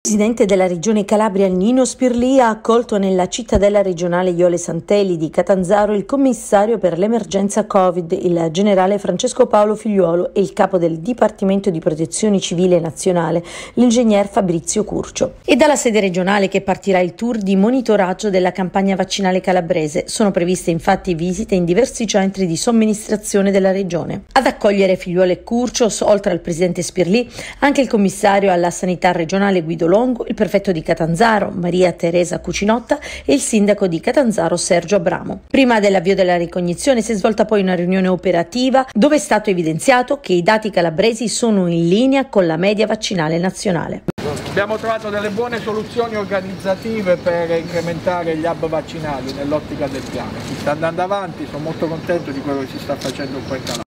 Il presidente della regione Calabria Nino Spirlì ha accolto nella cittadella regionale Iole Santelli di Catanzaro il commissario per l'emergenza Covid, il generale Francesco Paolo Figliuolo, e il capo del Dipartimento di Protezione Civile Nazionale, l'ingegner Fabrizio Curcio. E dalla sede regionale che partirà il tour di monitoraggio della campagna vaccinale calabrese. Sono previste infatti visite in diversi centri di somministrazione della regione. Ad accogliere Figliuolo e Curcio, oltre al presidente Spirlì, anche il commissario alla sanità regionale Guido Longo, il prefetto di Catanzaro Maria Teresa Cucinotta e il sindaco di Catanzaro Sergio Abramo. Prima dell'avvio della ricognizione si è svolta poi una riunione operativa dove è stato evidenziato che i dati calabresi sono in linea con la media vaccinale nazionale. Abbiamo trovato delle buone soluzioni organizzative per incrementare gli hub vaccinali nell'ottica del piano. Si sta andando avanti, sono molto contento di quello che si sta facendo qua in Calabria.